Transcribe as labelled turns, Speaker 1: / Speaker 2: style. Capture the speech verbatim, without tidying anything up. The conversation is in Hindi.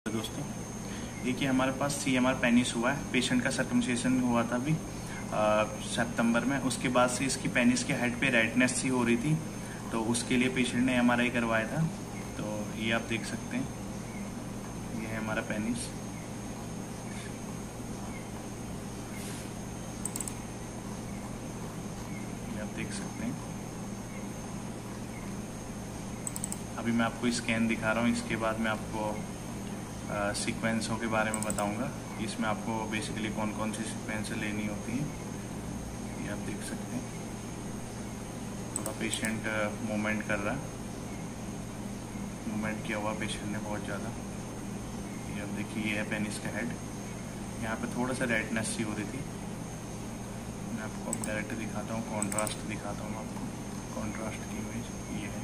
Speaker 1: दोस्तों देखिए हमारे पास सी एम आर पेनिस हुआ है। पेशेंट का सर्कमसिशन हुआ था अभी सितंबर में। उसके बाद से इसकी पेनिस के हेड पे रेडनेस सी हो रही थी, तो उसके लिए पेशेंट ने एम आर आई करवाया था। तो ये आप देख सकते हैं, ये है हमारा पेनिस। ये आप देख सकते हैं। अभी मैं आपको स्कैन दिखा रहा हूँ, इसके बाद मैं आपको सीक्वेंसों के बारे में बताऊंगा। इसमें आपको बेसिकली कौन कौन सी सीक्वेंस लेनी होती है, ये आप देख सकते हैं। थोड़ा पेशेंट मूवमेंट कर रहा है, मूवमेंट किया हुआ पेशेंट ने बहुत ज़्यादा। ये आप देखिए, ये है पेनिस का हेड। यहाँ पे थोड़ा सा रेडनेस सी हो रही थी। मैं आपको अब डायरेक्ट दिखाता हूँ, कॉन्ट्रास्ट दिखाता हूँ आपको, कॉन्ट्रास्ट की इमेज ये है।